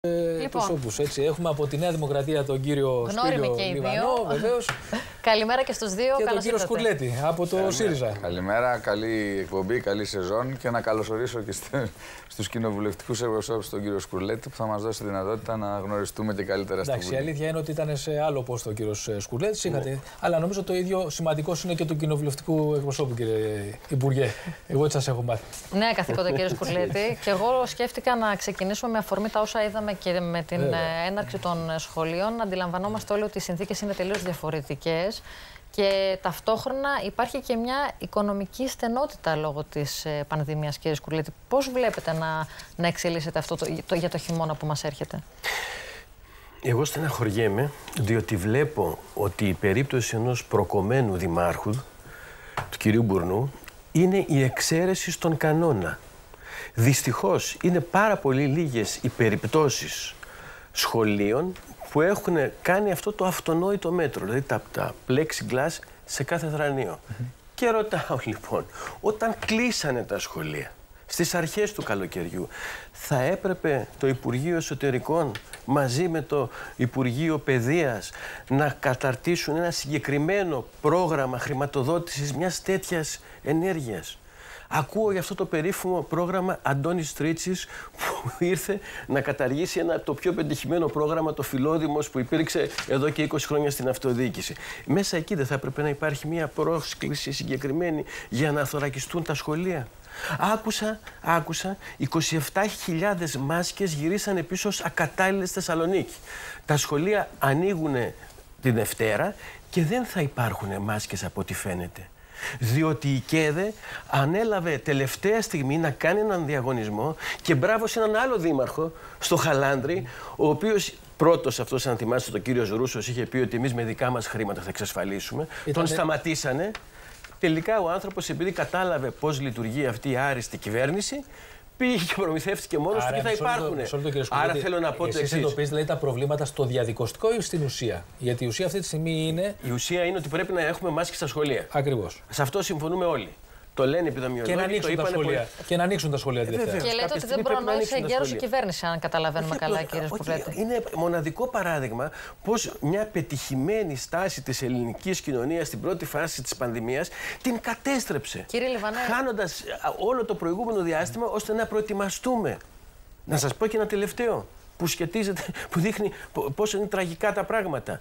Προσώπους, έτσι. Έχουμε από τη Νέα Δημοκρατία τον κύριο Σπύριο Λιβανό, βεβαίως. Καλημέρα και στους δύο. Και τον κύριο Σκουρλέτη από το ΣΥΡΙΖΑ. Καλημέρα, καλή εκπομπή, καλή σεζόν και να καλωσορίσω και στους κοινοβουλευτικούς εκπροσώπους τον κύριο Σκουρλέτη που θα μας δώσει τη δυνατότητα να γνωριστούμε και καλύτερα στη Βουλή. Εντάξει, η αλήθεια είναι ότι ήταν σε άλλο πόστο ο κύριος Σκουρλέτης, αλλά νομίζω το ίδιο σημαντικό είναι και του κοινοβουλευτικού εκπροσώπου, κύριε Υπουργέ. Εγώ έτσι σας έχω μάθει. Ναι, καθήκοντα κύριε Σκουρλέτη. Και εγώ σκέφτηκα να ξεκινήσουμε με αφορμή τα όσα είδαμε και με την έναρξη των σχολείων. Αντιλαμβανόμαστε όλοι ότι οι συνθήκες είναι τελείως διαφορετικές. Και ταυτόχρονα υπάρχει και μια οικονομική στενότητα λόγω της πανδημίας, κύριε Σκουρλέτη. Πώς βλέπετε να εξελίσσεται αυτό για το χειμώνα που μας έρχεται? Εγώ στεναχωριέμαι, διότι βλέπω ότι η περίπτωση ενός προκομμένου δημάρχου, του κυρίου Μπουρνού, είναι η εξαίρεση στον κανόνα. Δυστυχώς, είναι πάρα πολύ λίγες οι περιπτώσεις σχολείων που έχουν κάνει αυτό το αυτονόητο μέτρο, δηλαδή τα plexiglass σε κάθε θρανείο. Και ρωτάω λοιπόν, όταν κλείσανε τα σχολεία στις αρχές του καλοκαιριού, θα έπρεπε το Υπουργείο Εσωτερικών μαζί με το Υπουργείο Παιδείας να καταρτήσουν ένα συγκεκριμένο πρόγραμμα χρηματοδότησης μιας τέτοιας ενέργειας? Ακούω για αυτό το περίφημο πρόγραμμα Αντώνης Στρίτσης που ήρθε να καταργήσει το πιο πετυχημένο πρόγραμμα, το Φιλόδημος, που υπήρξε εδώ και 20 χρόνια στην αυτοδιοίκηση. Μέσα εκεί δεν θα έπρεπε να υπάρχει μια πρόσκληση συγκεκριμένη για να θωρακιστούν τα σχολεία? Άκουσα 27.000 μάσκες γυρίσανε πίσω ως ακατάλληλες στη Θεσσαλονίκη. Τα σχολεία ανοίγουν τη Δευτέρα και δεν θα υπάρχουν μάσκες από ό,τι φαίνεται. Διότι η ΚΕΔΕ ανέλαβε τελευταία στιγμή να κάνει έναν διαγωνισμό και μπράβο σε έναν άλλο δήμαρχο, στο Χαλάνδρη, ο οποίος πρώτος, αυτός αν θυμάστε, τον κύριος Ρούσος, είχε πει ότι εμείς με δικά μας χρήματα θα εξασφαλίσουμε. Τον σταματήσανε. Τελικά ο άνθρωπος, επειδή κατάλαβε πώς λειτουργεί αυτή η άριστη κυβέρνηση, πήγε και προμηθεύτηκε μόνος του και θα υπάρχουν. Άρα θέλω να πω το εξής. Εσείς εντοπίζετε δηλαδή τα προβλήματα στο διαδικοστικό ή στην ουσία? Γιατί η ουσία αυτή τη στιγμή είναι. Η ουσία είναι ότι πρέπει να έχουμε μάσκες στα σχολεία. Ακριβώς. Σε αυτό συμφωνούμε όλοι. Το λένε επιδημιολόγοι. Και να ανοίξουν τα σχολεία τη Δευτέρα. Και λέτε ότι δεν προνόησε εγκαίρως η κυβέρνηση, αν καταλαβαίνουμε καλά, κύριε Σκουρλέτη. Είναι μοναδικό παράδειγμα πως μια πετυχημένη στάση της ελληνικής κοινωνίας στην πρώτη φάση της πανδημίας την κατέστρεψε. Κύριε Λιβανέ, χάνοντας όλο το προηγούμενο διάστημα ώστε να προετοιμαστούμε. Να σας πω και ένα τελευταίο που σχετίζεται, που δείχνει πόσο είναι τραγικά τα πράγματα.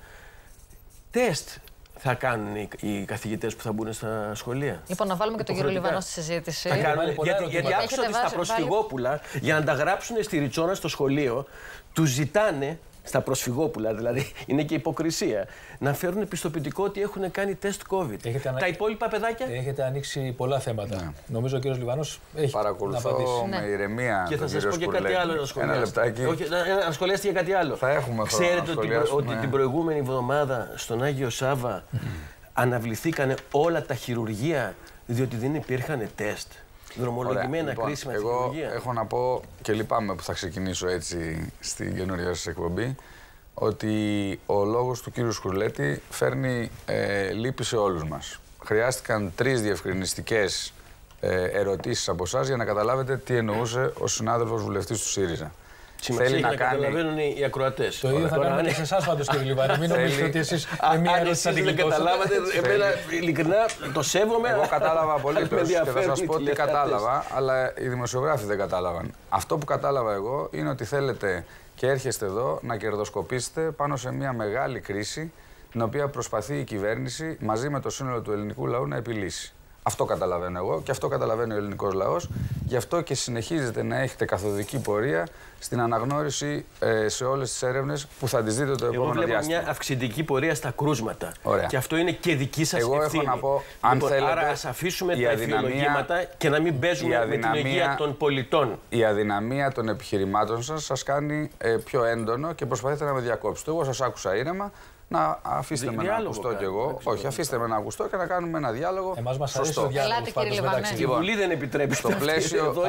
Τεστ θα κάνουν οι καθηγητές που θα μπουν στα σχολεία. Λοιπόν, να βάλουμε και τον κύριο Λιβανό στη συζήτηση. Θα κάνουν, γιατί άκουσα ότι στα προσφυγόπουλα, για να τα γράψουν στη ριτσόνα στο σχολείο, τους ζητάνε, στα προσφυγόπουλα δηλαδή, είναι και υποκρισία, να φέρουν πιστοποιητικό ότι έχουν κάνει τεστ COVID. Τα υπόλοιπα παιδάκια. Έχετε ανοίξει πολλά θέματα. Ναι. Νομίζω ο κύριος Λιβανός έχει παρακολουθώ με ηρεμία. Και θα σας πω και κάτι άλλο να σχολιάσετε. Ένα λεπτάκι. Όχι, να σχολιάσετε και κάτι άλλο. Θα έχουμε χρόνο. Ξέρετε ότι την προηγούμενη εβδομάδα στον Άγιο Σάββα αναβληθήκανε όλα τα χειρουργεία διότι δεν υπήρχαν τεστ? Δρομολογημένα κρίσιμα χειρουργεία. Εγώ έχω να πω, και λυπάμαι που θα ξεκινήσω έτσι στην καινούργια σας εκπομπή, ότι ο λόγος του κύριου Σκουρλέτη φέρνει λύπη σε όλους μας. Χρειάστηκαν 3 διευκρινιστικές ερωτήσεις από εσάς για να καταλάβετε τι εννοούσε ο συνάδελφος βουλευτής του ΣΥΡΙΖΑ. Θέλει να καταλαβαίνουν οι ακροατές. Το ίδιο θα κάνουμε και σε εσάς πάντως, κύριε Λιβανό. Μην νομίζετε ότι εσείς με μία ερώτηση θα την γλιτώσετε. Δεν καταλάβατε, εμένα ειλικρινά το σέβομαι. Εγώ κατάλαβα απολύτως και θα σας πω τι κατάλαβα, αλλά οι δημοσιογράφοι δεν κατάλαβαν. Αυτό που κατάλαβα εγώ είναι ότι θέλετε και έρχεστε εδώ να κερδοσκοπήσετε πάνω σε μια μεγάλη κρίση την οποία προσπαθεί η κυβέρνηση μαζί με το σύνολο του ελληνικού λαού να επιλύσει. Αυτό καταλαβαίνω εγώ και αυτό καταλαβαίνει ο ελληνικός λαός. Γι' αυτό και συνεχίζετε να έχετε καθοδική πορεία στην αναγνώριση σε όλες τις έρευνες που θα τις δείτε το επόμενο διάστημα. Εγώ βλέπω μια αυξητική πορεία στα κρούσματα. Ωραία. Και αυτό είναι και δική σας ευθύνη. Εγώ έχω να πω, αν θέλετε, άρα ας αφήσουμε τα ευθυνολογήματα και να μην παίζουμε με την υγεία των πολιτών. Η αδυναμία των επιχειρημάτων σας κάνει πιο έντονο και προσπαθείτε να με διακόψετε. Εγώ σας άκουσα ήρεμα. Να αφήστε με να ακουστώ κι εγώ. Όχι, αφήστε με να ακουστώ και να κάνουμε ένα διάλογο. Εμάς μας αρέσει ο διάλογος. Η Βουλή δεν επιτρέπει. Στο πλαίσιο αυτό.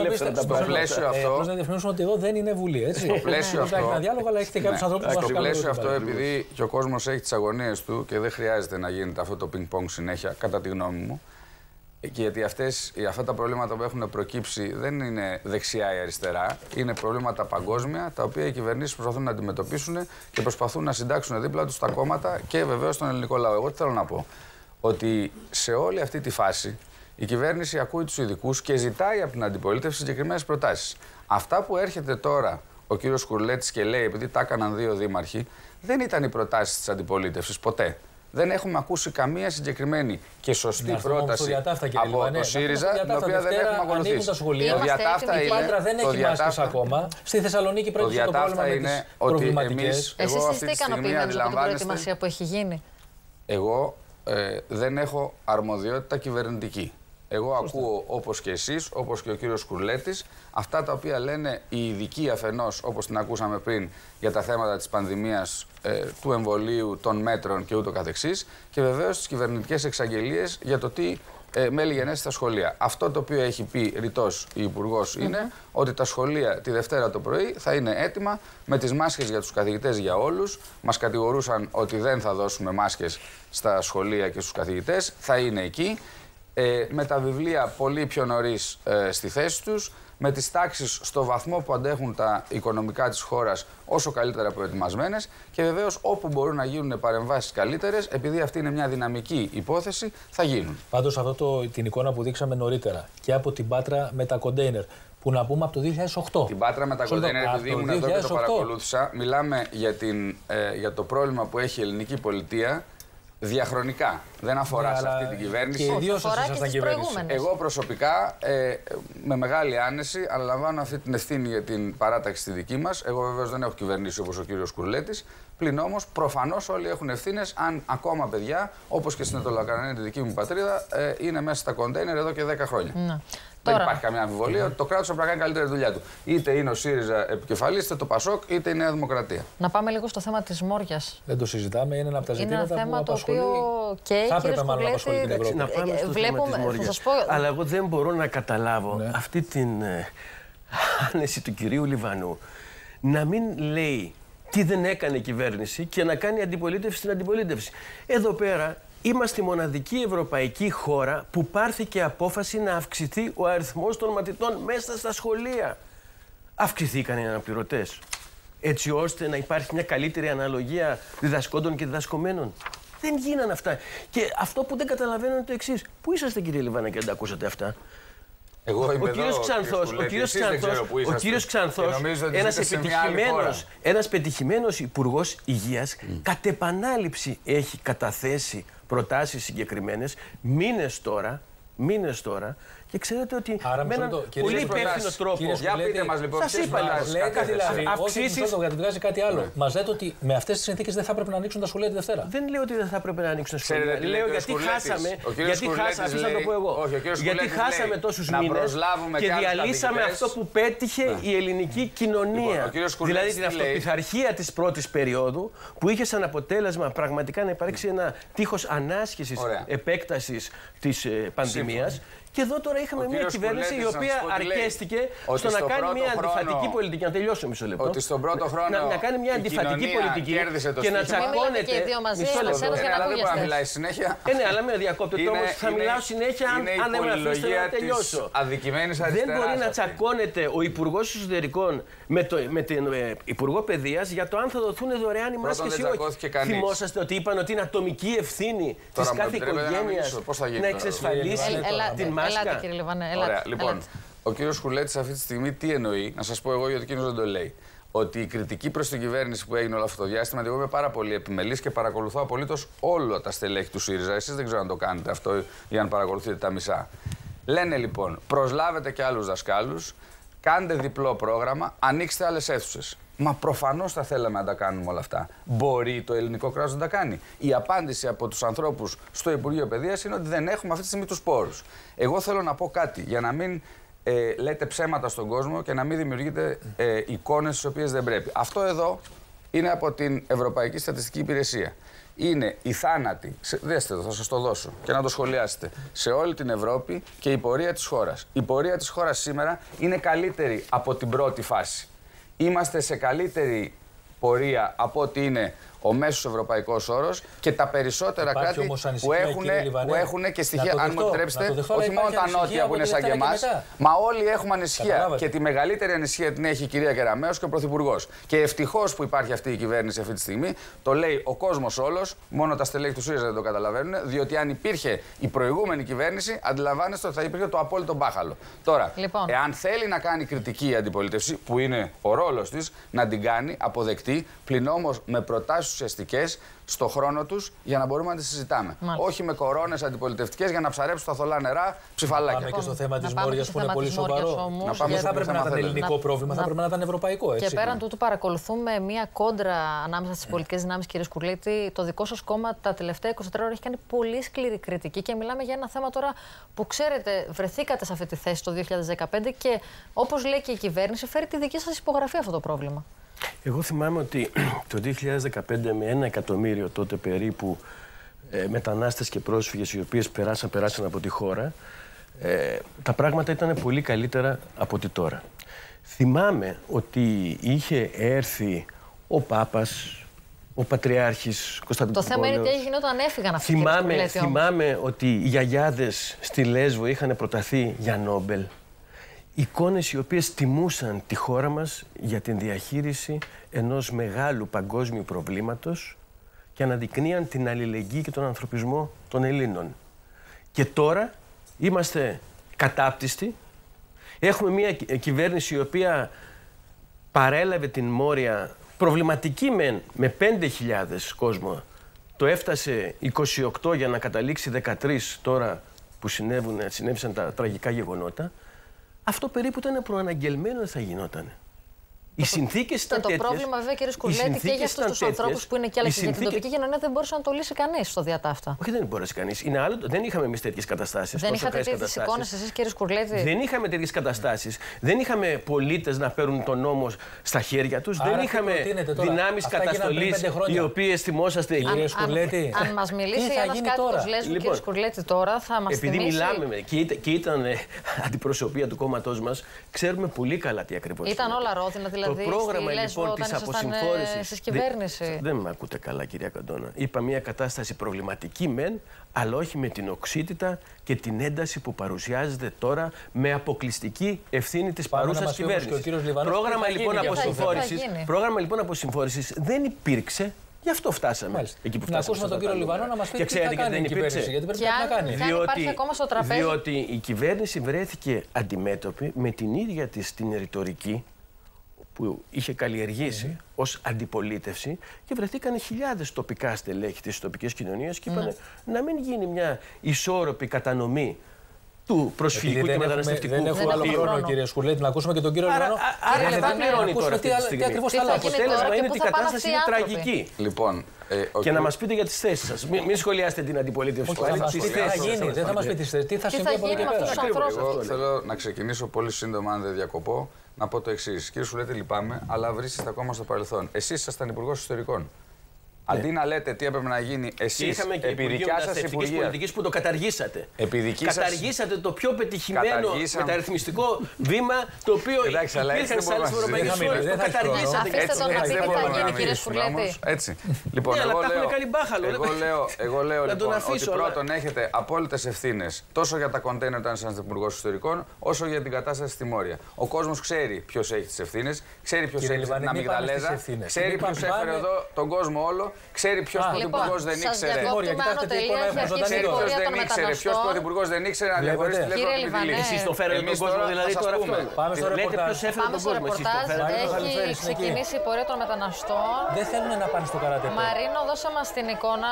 Απλώς να διαφημίσουμε ότι εδώ δεν είναι Βουλή. Έτσι. Στο πλαίσιο αυτό. Ένα διάλογο, αλλά έχετε κάποιους ανθρώπους που μας στο πλαίσιο αυτό, επειδή και ο κόσμος έχει τις αγωνίες του και δεν χρειάζεται να γίνεται αυτό το πινκ-πονγκ συνέχεια, κατά τη γνώμη μου, Και γιατί αυτά τα προβλήματα που έχουν προκύψει δεν είναι δεξιά ή αριστερά. Είναι προβλήματα παγκόσμια, τα οποία οι κυβερνήσεις προσπαθούν να αντιμετωπίσουν και προσπαθούν να συντάξουν δίπλα τους τα κόμματα και βεβαίως τον ελληνικό λαό. Εγώ τι θέλω να πω. Ότι σε όλη αυτή τη φάση η κυβέρνηση ακούει τους ειδικούς και ζητάει από την αντιπολίτευση συγκεκριμένες προτάσεις. Αυτά που έρχεται τώρα ο κύριος Σκουρλέτης και λέει, επειδή τα έκαναν 2 δήμαρχοι, δεν ήταν οι προτάσεις της αντιπολίτευσης ποτέ. Δεν έχουμε ακούσει καμία συγκεκριμένη και σωστή πρόταση από το ΣΥΡΙΖΑ, την οποία δεν έχουμε ακολουθήσει. Το διατάφτα είναι. Η Πάτρα δεν έχει μάσκες ακόμα. Στη Θεσσαλονίκη πρόκειται το πρόβλημα με τις προβληματικές. Εσείς είστε ικανοποιημένοι από την προετοιμασία που έχει γίνει? Εγώ δεν έχω αρμοδιότητα κυβερνητική. Εγώ ακούω, όπως και εσείς, όπως και ο κύριος Σκουρλέτης, αυτά τα οποία λένε οι ειδικοί αφενός, όπως την ακούσαμε πριν, για τα θέματα της πανδημίας, του εμβολίου, των μέτρων και ούτω καθεξής, και βεβαίως τις κυβερνητικές εξαγγελίες για το τι μέλη γενέσει στα σχολεία. Αυτό το οποίο έχει πει ρητός η Υπουργός είναι ότι τα σχολεία τη Δευτέρα το πρωί θα είναι έτοιμα με τις μάσκες για τους καθηγητές για όλους. Μας κατηγορούσαν ότι δεν θα δώσουμε μάσκες στα σχολεία και στους καθηγητές. Θα είναι εκεί. Με τα βιβλία πολύ πιο νωρίς στη θέση τους, με τις τάξεις στο βαθμό που αντέχουν τα οικονομικά της χώρας όσο καλύτερα προετοιμασμένες και βεβαίως όπου μπορούν να γίνουν παρεμβάσεις καλύτερες, επειδή αυτή είναι μια δυναμική υπόθεση, θα γίνουν. Πάντως την εικόνα που δείξαμε νωρίτερα και από την Πάτρα με τα κοντέινερ, που να πούμε από το 2008. Την Πάτρα με τα κοντέινερ, επειδή ήμουν εδώ και το παρακολούθησα, μιλάμε για το πρόβλημα που έχει η ελληνική πολιτεία διαχρονικά. Δεν αφορά σε αυτή την κυβέρνηση. Και ιδίως όσοι ήσασταν κυβέρνηση. Εγώ προσωπικά, με μεγάλη άνεση, αναλαμβάνω αυτή την ευθύνη για την παράταξη στη δική μας. Εγώ βεβαίως δεν έχω κυβερνήσει όπως ο κύριος Σκουρλέτης. Πλην όμως, προφανώς όλοι έχουν ευθύνες αν ακόμα παιδιά, όπως και στην Ετωλοκαρνανία, τη δική μου πατρίδα, είναι μέσα στα κοντέινερ εδώ και 10 χρόνια. Να. Δεν υπάρχει καμία αμφιβολία ότι το κράτος θα πρέπει να κάνει καλύτερη δουλειά του. Είτε είναι ο ΣΥΡΙΖΑ επικεφαλής, είτε το ΠΑΣΟΚ, είτε η Νέα Δημοκρατία. Να πάμε λίγο στο θέμα της Μόριας. Δεν το συζητάμε, είναι ένα από τα ζητήματα που απασχολεί. Είναι ένα θέμα το οποίο και θα έπρεπε μάλλον να απασχολεί την Ευρώπη. Να πάμε στο θέμα της Μόριας. Αλλά εγώ δεν μπορώ να καταλάβω αυτή την άνεση του κυρίου Λιβανού να μην λέει τι δεν έκανε η κυβέρνηση και να κάνει αντιπολίτευση στην αντιπολίτευση. Εδώ πέρα είμαστε η μοναδική ευρωπαϊκή χώρα που πάρθηκε απόφαση να αυξηθεί ο αριθμός των μαθητών μέσα στα σχολεία. Αυξηθήκαν οι αναπληρωτές, έτσι ώστε να υπάρχει μια καλύτερη αναλογία διδασκόντων και διδασκομένων. Δεν γίνανε αυτά. Και αυτό που δεν καταλαβαίνω είναι το εξής. Πού είσαστε, κύριε Λιβάνα, και δεν τα ακούσατε αυτά? Εγώ είμαι ο κύριος Ξανθός, ένας πετυχημένος υπουργός υγείας, κατ' επανάληψη έχει καταθέσει προτάσεις συγκεκριμένες μήνες τώρα, και ξέρετε ότι με έναν πολύ υπεύθυνο τρόπο. Για πείτε μας λοιπόν, σας είπα, λέτε δηλαδή, αυξήσεις. Όχι, βγάζει κάτι άλλο. Μας λέτε ότι με αυτές τις συνθήκες δεν θα έπρεπε να ανοίξουν τα σχολεία τη Δευτέρα. Δεν λέω ότι δεν θα έπρεπε να ανοίξουν τα σχολεία. Λέω γιατί χάσαμε. Αφήστε να το πω εγώ. Γιατί χάσαμε τόσους μήνες και διαλύσαμε αυτό που πέτυχε η ελληνική κοινωνία. Δηλαδή την αυτοπιθαρχία της πρώτης περίοδου, που είχε σαν αποτέλεσμα πραγματικά να υπάρξει ένα τείχος ανάσχεσης επέκτασης της πανδημίας. Και εδώ τώρα είχαμε μια κυβέρνηση η οποία αρκέστηκε στο να κάνει μια αντιφατική πολιτική. Να τελειώσω μισό λεπτό. Ότι στον πρώτο χρόνο να κάνει μια αντιφατική πολιτική και να τσακώνεται. Μισό λεπτό. Αλλά δεν μπορεί να μιλάει συνέχεια. Ναι, αλλά με διακόπτεται όμως. Θα μιλάω συνέχεια αν δεν με αφήσετε να τελειώσω. Δεν μπορεί να τσακώνεται ο Υπουργός Εσωτερικών με την Υπουργό Παιδείας για το αν θα δοθούν δωρεάν οι μάσκες ή όχι. Θυμόσαστε ότι είπαν ότι είναι ατομική ευθύνη της κάθε οικογένειας να εξασφαλίσει την μάσκα. Ελάτε, κύριε Λιβανέ. Ωραία, λοιπόν, ο κύριος Σκουρλέτης αυτή τη στιγμή τι εννοεί, να σας πω εγώ γιατί εκείνος δεν το λέει. Ότι η κριτική προς την κυβέρνηση που έγινε όλο αυτό το διάστημα, εγώ είμαι πάρα πολύ επιμελής και παρακολουθώ απολύτως όλα τα στελέχη του ΣΥΡΙΖΑ. Εσείς δεν ξέρω αν το κάνετε αυτό ή αν παρακολουθείτε τα μισά. Λένε λοιπόν, προσλάβετε και άλλους δασκάλους, κάντε διπλό πρόγραμμα, ανοίξτε άλλες αίθουσες. Μα προφανώς θα θέλαμε να τα κάνουμε όλα αυτά. Μπορεί το ελληνικό κράτος να τα κάνει? Η απάντηση από τους ανθρώπους στο Υπουργείο Παιδείας είναι ότι δεν έχουμε αυτή τη στιγμή τους πόρους. Εγώ θέλω να πω κάτι για να μην λέτε ψέματα στον κόσμο και να μην δημιουργείτε εικόνες τις οποίες δεν πρέπει. Αυτό εδώ είναι από την Ευρωπαϊκή Στατιστική Υπηρεσία. Είναι οι θάνατοι, δέστε το, θα σας το δώσω και να το σχολιάσετε, σε όλη την Ευρώπη και η πορεία της χώρας. Η πορεία της χώρας σήμερα είναι καλύτερη από την πρώτη φάση. Είμαστε σε καλύτερη πορεία από ότι είναι ο μέσος ευρωπαϊκός όρος και τα περισσότερα κράτη που έχουν και στοιχεία, αν μου επιτρέψετε, όχι μόνο τα νότια που είναι σαν και εμάς, μα όλοι έχουμε ανησυχία. Και τη μεγαλύτερη ανησυχία την έχει η κυρία Κεραμέως και ο Πρωθυπουργός. Και ευτυχώς που υπάρχει αυτή η κυβέρνηση αυτή τη στιγμή, το λέει ο κόσμος όλος, μόνο τα στελέχη του ΣΥΡΙΖΑ δεν το καταλαβαίνουν, διότι αν υπήρχε η προηγούμενη κυβέρνηση, αντιλαμβάνεστε ότι θα υπήρχε το απόλυτο μπάχαλο. Τώρα, εάν θέλει να κάνει κριτική η αντιπολίτευση, που είναι ο ρόλος της, να την κάνει αποδεκτή, πλην όμως με προτάσεις ουσιαστικές στο χρόνο τους για να μπορούμε να τις συζητάμε. Όχι με κορώνες αντιπολιτευτικές για να ψαρέψουν τα θολά νερά ψηφαλάκια. Πάμε και στο θέμα της Μόριας που είναι πολύ σοβαρό. Δεν θα πρέπει να ήταν ελληνικό πρόβλημα, θα πρέπει να ήταν ευρωπαϊκό. Και πέραν τούτου, παρακολουθούμε μία κόντρα ανάμεσα στις πολιτικές δυνάμεις, κύριε Σκουρλίτη. Το δικό σας κόμμα τα τελευταία 24 ώρες έχει κάνει πολύ σκληρή κριτική και μιλάμε για ένα θέμα τώρα που ξέρετε, βρεθήκατε σε αυτή τη θέση το 2015 και όπως λέει και η κυβέρνηση, φέρει τη δική σας υπογραφή αυτό το πρόβλημα. Εγώ θυμάμαι ότι το 2015 με 1 εκατομμύριο τότε περίπου μετανάστες και πρόσφυγες οι οποίες περάσαν από τη χώρα, τα πράγματα ήταν πολύ καλύτερα από ό,τι τώρα. Θυμάμαι ότι είχε έρθει ο Πάπας, ο Πατριάρχης Κωνσταντινούπολης. Το θέμα είναι τι έγινε όταν έφυγαν αυτοί. Θυμάμαι ότι οι γιαγιάδες στη Λέσβο είχαν προταθεί για Νόμπελ. Εικόνες οι οποίες τιμούσαν τη χώρα μας για την διαχείριση ενός μεγάλου παγκόσμιου προβλήματος και αναδεικνύαν την αλληλεγγύη και τον ανθρωπισμό των Ελλήνων. Και τώρα είμαστε κατάπτυστοι. Έχουμε μια κυβέρνηση η οποία παρέλαβε την Μόρια προβληματική με 5.000 κόσμο. Το έφτασε 28 για να καταλήξει 13 τώρα που συνέβησαν τα τραγικά γεγονότα. Αυτό περίπου ήταν προαναγγελμένο ότι θα γινόταν. Οι συνθήκες ήταν τέτοιες. Το πρόβλημα, βέβαια, κύριε Σκουρλέτη, και για αυτούς τους ανθρώπους που είναι και άλλα και για την τοπική κοινωνία δεν μπορούσε να το λύσει κανείς στο διατάφτα. Όχι, δεν μπορούσε κανείς. Δεν είχαμε εμείς τέτοιες καταστάσεις. Δεν είχατε τέτοιες εικόνες εσείς, κύριε Σκουρλέτη? Δεν είχαμε τέτοιες καταστάσεις. Δεν είχαμε πολίτες να παίρνουν τον νόμο στα χέρια τους. Δεν είχαμε δυνάμεις καταστολής οι οποίες θυμόσαστε εκεί. Κύριε Σκουρλέτη. Αν μας μιλήσει ένας κάτοικος Λέσβου, κύριε Σκουρλέτη, τώρα θα μας θυμίσει. Επειδή μιλάμε και ήταν αντιπροσωπεία του κόμματός μας, ξέρουμε πολύ καλά τι ακριβώς. Ήταν όλα ρόδινα, δηλαδή. Το πρόγραμμα λοιπόν της αποσυμφόρησης. Δεν με ακούτε καλά, κυρία Καντώνα. Είπα μια κατάσταση προβληματική μεν, αλλά όχι με την οξύτητα και την ένταση που παρουσιάζεται τώρα με αποκλειστική ευθύνη της παρούσας κυβέρνησης. Πρόγραμμα λοιπόν αποσυμφόρησης δεν υπήρξε. Γι' αυτό φτάσαμε εκεί που φτάσαμε. Να ακούσουμε τον κύριο Λιβανό να μας πει τι θα κάνει η κυβέρνηση, γιατί πρέπει να κάνει. Διότι η κυβέρνηση βρέθηκε αντιμέτωπη με την ίδια της την ρητορική που είχε καλλιεργήσει ως αντιπολίτευση και βρεθήκαν χιλιάδες τοπικά στελέχη της τοπικής κοινωνίας και είπαν να μην γίνει μια ισόρροπη κατανομή του προσφυγικού και μεταναστευτικού. Δεν έχουμε άλλο χρόνο, κύριε Σκουρλέτη, να ακούσουμε και τον κύριο Λιβανό. Άρα δεν πληρώνει τώρα αυτή τη στιγμή. Το αποτέλεσμα είναι ότι η κατάσταση είναι τραγική. Λοιπόν, και να μας πείτε για τις θέσεις σας. Μην σχολιάσετε την αντιπολίτευση. Τι θα γίνει, δεν θα μας πείτε τις θέσεις. Τι θα συμβεί από εδώ και πέρα. Εγώ θέλω να ξεκινήσω πολύ σύντομα, αν δεν διακοπώ, να πω το εξής. Κύριε Σκουρλέτη, λυπάμαι, αλλά βρίσκεστε ακόμα στο παρελθόν. Εσείς ήσασταν υπουργός Ιστορικών. Αντί να λέτε τι έπρεπε να γίνει εσείς, επί δικιά σας πολιτικής που το καταργήσατε. Καταργήσατε το πιο πετυχημένο μεταρρυθμιστικό βήμα το οποίο υπήρχαν σε άλλες ευρωπαϊκές χώρες. Το καταργήσατε. Αφήστε τον να πει τι θα γίνει, κύριε Σκουρλέτη. Έτσι. Λοιπόν, εγώ λέω λοιπόν ότι πρώτον έχετε απόλυτες ευθύνες τόσο για τα κοντέινερ όταν ήσασταν υπουργός Ιστορικών, όσο για την κατάσταση στη Μόρια. Ο κόσμος ξέρει ποιος έχει τις ευθύνες, ξέρει ποιος έχει την αμυγδαλέζα, ξέρει ποιος έφερε εδώ τον κόσμο όλο. Ξέρει ποιος πρωθυπουργός δεν ήξερε. Ποιος πρωθυπουργός δεν ήξερε να διαχωρίσει τη Λέσβο από τη Βιλή. Εσείς το φέρετε τον κόσμο, δηλαδή τώρα αυτό. Πάμε στο ρεπορτάζ. Έχει ξεκινήσει η πορεία των μεταναστών. Δεν θέλουν να πάνε στο καρατέ. Μαρίνο, δώσε μας την εικόνα.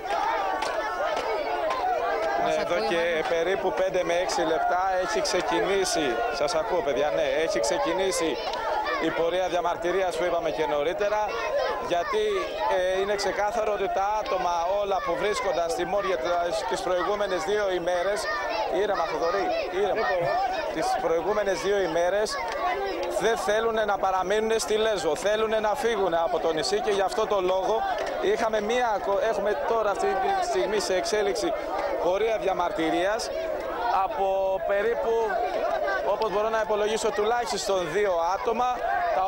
Εδώ και περίπου 5 με 6 λεπτά έχει ξεκινήσει. Σας ακούω, παιδιά, ναι, έχει ξεκινήσει η πορεία διαμαρτυρίας που είπαμε και νωρίτερα, γιατί είναι ξεκάθαρο ότι τα άτομα όλα που βρίσκονταν στη Μόρια τις προηγούμενες 2 ημέρες, ήρεμα Θοδωρή, ήρεμα, τις προηγούμενες 2 ημέρες δεν θέλουν να παραμείνουν στη Λέσβο, θέλουν να φύγουν από το νησί και γι' αυτό το λόγο έχουμε τώρα αυτή τη στιγμή σε εξέλιξη πορεία διαμαρτυρίας από περίπου, όπως μπορώ να υπολογίσω, τουλάχιστον 2 άτομα, τα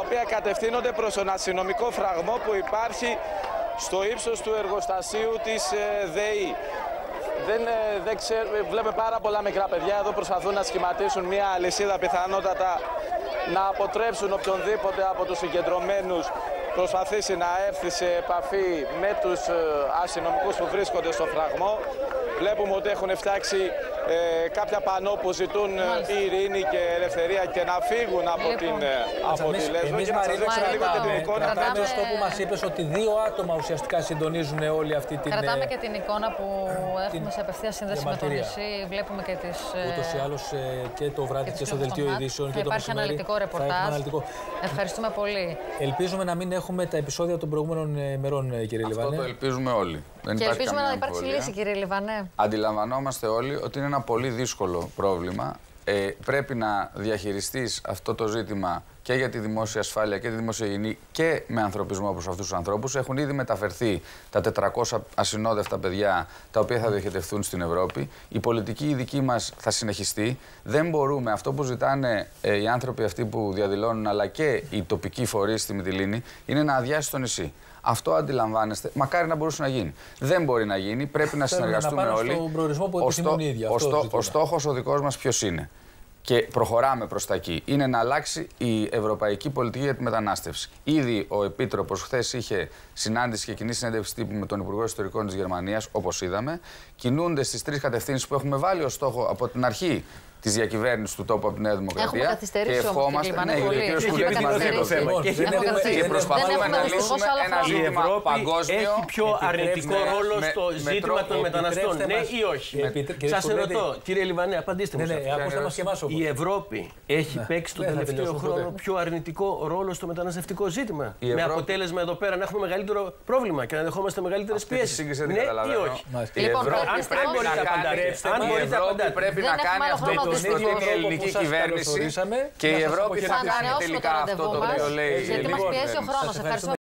οποία κατευθύνονται προς τον αστυνομικό φραγμό που υπάρχει στο ύψος του εργοστασίου της ΔΕΗ. Βλέπουμε πάρα πολλά μικρά παιδιά εδώ, προσπαθούν να σχηματίσουν μια αλυσίδα, πιθανότατα να αποτρέψουν οποιονδήποτε από τους συγκεντρωμένους προσπαθήσει να έρθει σε επαφή με τους αστυνομικούς που βρίσκονται στο φραγμό. Βλέπουμε ότι έχουν φτιάξει κάποια πανό που ζητούν ειρήνη και ελευθερία και να φύγουν από τη Λέσβο. Και να σας δείξουμε λίγο και την εικόνα. Κρατάμε αυτό που μας είπες, ότι 2 άτομα ουσιαστικά συντονίζουν όλη αυτή την... Κρατάμε και την εικόνα που έχουμε σε απευθεία σύνδεση με το νησί. Βλέπουμε και τις... Ούτως ή άλλως και το βράδυ και στο δελτίο ειδήσεων και το μεσημέρι. Υπάρχει αναλυτικό ρεπορτάζ. Ευχαριστούμε πολύ. Ελπίζουμε να μην έχουμε τα επεισόδια των προηγούμενων ημερών, κύριε Λιβανέ. Αυτό το ελπίζουμε όλοι. Και ελπίζουμε να υπάρξει λύση, κύριε Λιβανέ. Αντιλαμβανόμαστε όλοι ότι είναι ένα πολύ δύσκολο πρόβλημα. Πρέπει να διαχειριστείς αυτό το ζήτημα και για τη δημόσια ασφάλεια και τη δημόσια υγιεινή και με ανθρωπισμό προς αυτούς τους ανθρώπους. Έχουν ήδη μεταφερθεί τα 400 ασυνόδευτα παιδιά τα οποία θα διοχετευτούν στην Ευρώπη. Η πολιτική η δική μας θα συνεχιστεί. Δεν μπορούμε, αυτό που ζητάνε οι άνθρωποι αυτοί που διαδηλώνουν, αλλά και οι τοπικοί φορείς στη Μυτιλήνη, είναι να αδειάσει το νησί. Αυτό αντιλαμβάνεστε. Μακάρι να μπορούσε να γίνει. Δεν μπορεί να γίνει. Πρέπει να συνεργαστούμε όλοι. Ο στόχος ο δικός μας ποιος είναι? Και προχωράμε προς τα εκεί. Είναι να αλλάξει η ευρωπαϊκή πολιτική για τη μετανάστευση. Ήδη ο Επίτροπος χθες είχε συνάντηση και κοινή συνέντευξη τύπου με τον Υπουργό Ιστορικών της Γερμανίας, όπως είδαμε. Κινούνται στις 3 κατευθύνσεις που έχουμε βάλει ως στόχο από την αρχή της διακυβέρνησης του τόπου από τη Νέα Δημοκρατία. Έχουμε καθυστερήσει όμως, κύριε Λιβανέ, πολύ. Και προσπαθούμε να λύσουμε ένα ζήτημα παγκόσμιο. Έχει πιο αρνητικό ρόλο στο ζήτημα των μεταναστών, ναι ή όχι? Σας ερωτώ, κύριε Λιβανέ, απαντήστε μου. Η Ευρώπη έχει παίξει τον τελευταίο χρόνο πιο αρνητικό ρόλο στο μεταναστευτικό ζήτημα? Με αποτέλεσμα εδώ πέρα να έχουμε μεγαλύτερο πρόβλημα και να δεχόμαστε μεγαλύτερες πιέσεις. Ναι ή όχι? Αν μπορείτε να απαντάτε. Πρέπει να κάνει αυτό που προτείνει η ελληνική κυβέρνηση και η Ευρώπη θα κάνει τελικά αυτό το οποίο λέει. Γιατί μας πιέζει ο χρόνος. Ευχαριστούμε.